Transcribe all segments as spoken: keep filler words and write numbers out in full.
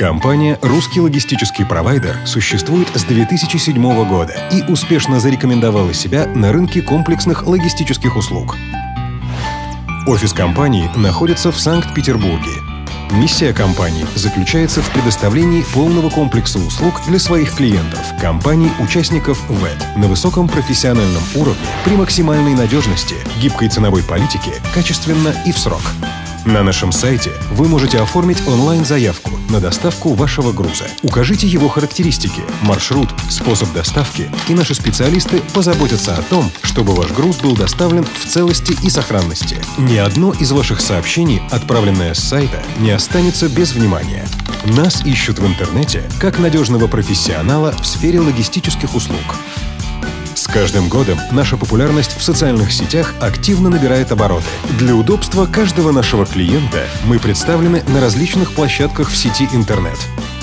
Компания «Русский логистический провайдер» существует с две тысячи седьмого года и успешно зарекомендовала себя на рынке комплексных логистических услуг. Офис компании находится в Санкт-Петербурге. Миссия компании заключается в предоставлении полного комплекса услуг для своих клиентов, компаний-участников ВЭТ на высоком профессиональном уровне при максимальной надежности, гибкой ценовой политике, качественно и в срок. На нашем сайте вы можете оформить онлайн-заявку на доставку вашего груза. Укажите его характеристики, маршрут, способ доставки, и наши специалисты позаботятся о том, чтобы ваш груз был доставлен в целости и сохранности. Ни одно из ваших сообщений, отправленное с сайта, не останется без внимания. Нас ищут в интернете как надежного профессионала в сфере логистических услуг. С каждым годом наша популярность в социальных сетях активно набирает обороты. Для удобства каждого нашего клиента мы представлены на различных площадках в сети интернет.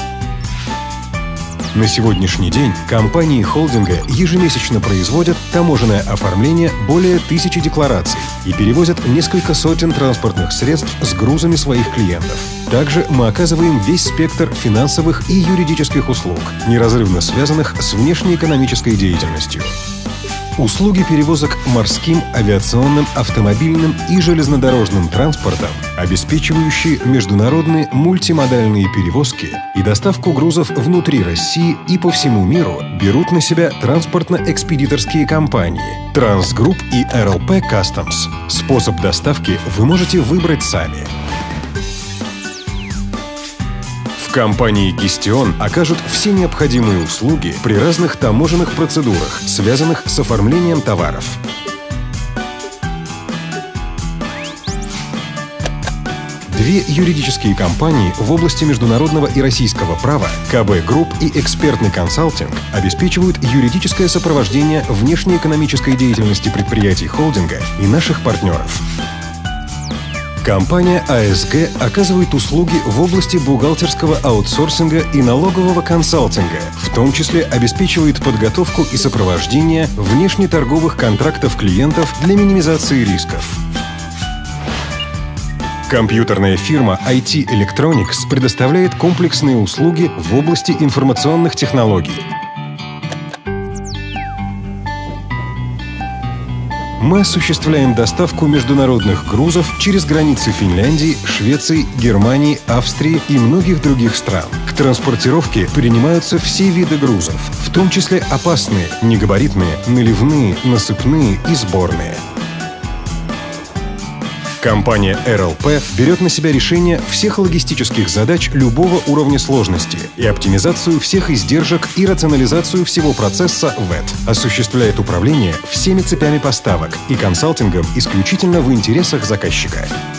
На сегодняшний день компании холдинга ежемесячно производят таможенное оформление более тысячи деклараций и перевозят несколько сотен транспортных средств с грузами своих клиентов. Также мы оказываем весь спектр финансовых и юридических услуг, неразрывно связанных с внешнеэкономической деятельностью. Услуги перевозок морским, авиационным, автомобильным и железнодорожным транспортом, обеспечивающие международные мультимодальные перевозки и доставку грузов внутри России и по всему миру, берут на себя транспортно-экспедиторские компании Трансгрупп и эр эл пи Customs. Способ доставки вы можете выбрать сами. В компании Gestion окажут все необходимые услуги при разных таможенных процедурах, связанных с оформлением товаров. Две юридические компании в области международного и российского права ка бэ Групп и Экспертный консалтинг обеспечивают юридическое сопровождение внешнеэкономической деятельности предприятий холдинга и наших партнеров. Компания а эс гэ оказывает услуги в области бухгалтерского аутсорсинга и налогового консалтинга, в том числе обеспечивает подготовку и сопровождение внешнеторговых контрактов клиентов для минимизации рисков. Компьютерная фирма ай ти Electronics предоставляет комплексные услуги в области информационных технологий. Мы осуществляем доставку международных грузов через границы Финляндии, Швеции, Германии, Австрии и многих других стран. К транспортировке принимаются все виды грузов, в том числе опасные, негабаритные, наливные, насыпные и сборные. Компания эр эл пи берет на себя решение всех логистических задач любого уровня сложности и оптимизацию всех издержек и рационализацию всего процесса ВЭТ. Осуществляет управление всеми цепями поставок и консалтингом исключительно в интересах заказчика.